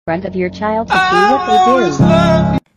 front of your child to see what they do.